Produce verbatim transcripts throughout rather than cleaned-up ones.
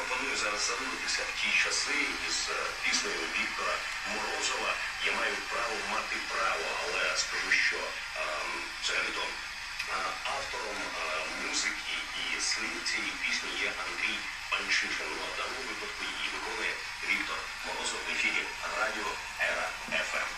пропоную зараз зануритися в ті часи із піснею Віктора Морозова «Я маю право мати право», але скажу, що взагалі-то автором музики і слів цієї пісні є Андрій Панчишин. Ну, а в даному випадку її виконує Віктор Морозов в ефірі Радіо Ера еф ем.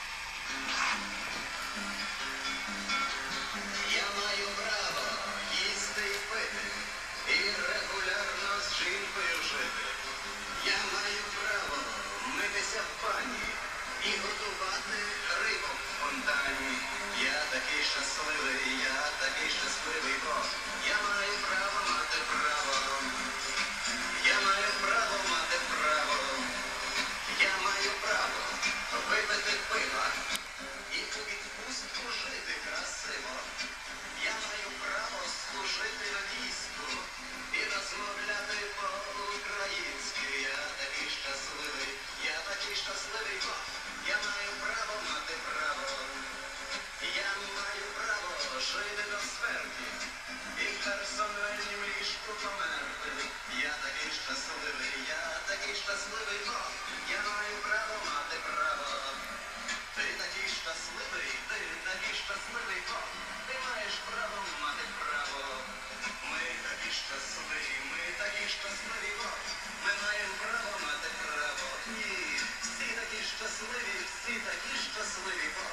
Я маю право їсти і пити, і регулярно з жінкою жити. Я маю право митися в бані і готувати рибу в фонтані. Я такий щасливий, я такий щасливий, бо я маю право мати право. Я маю право мати право. Я маю право випити пива і у відпустку жити красиво. Я маю право служити на війську і розмовляти по-українськи. Я такий щасливий, я такий щасливий, бо я маю право мати право. Я маю право жити до смерті і в персональнім ліжку померти. Я такий щасливий, я такий щасливий, бо я маю право мати право. Ти такий щасливий, ти такий щасливий, бо ти маєш право мати право. Ми такі щасливі, ми такі щасливі, бо ми маємо право мати право. Ні, всі такі щасливі, всі такі щасливі, бо